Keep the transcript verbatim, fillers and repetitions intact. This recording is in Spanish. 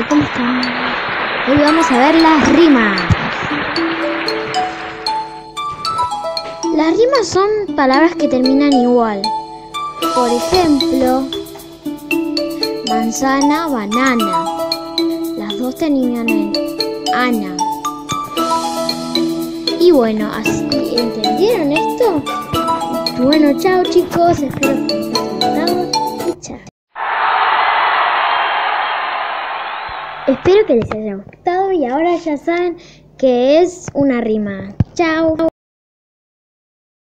Hola, ¿cómo están? Hoy vamos a ver las rimas. Las rimas son palabras que terminan igual. Por ejemplo, manzana, banana. Las dos terminan en ana. Y bueno, así, ¿entendieron esto? Bueno, chao chicos, espero que les haya gustado y chao. Espero que les haya gustado y ahora ya saben que es una rima. Chao.